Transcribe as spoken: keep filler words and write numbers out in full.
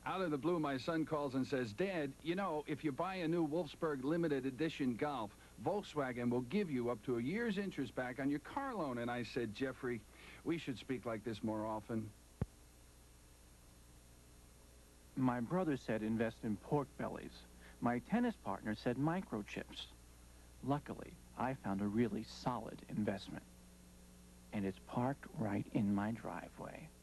Out of the blue, my son calls and says, Dad, you know, if you buy a new Wolfsburg limited edition Golf, Volkswagen will give you up to a year's interest back on your car loan. And I said, Jeffrey, we should speak like this more often. My brother said invest in pork bellies. My tennis partner said microchips. Luckily, I found a really solid investment. And it's parked right in my driveway.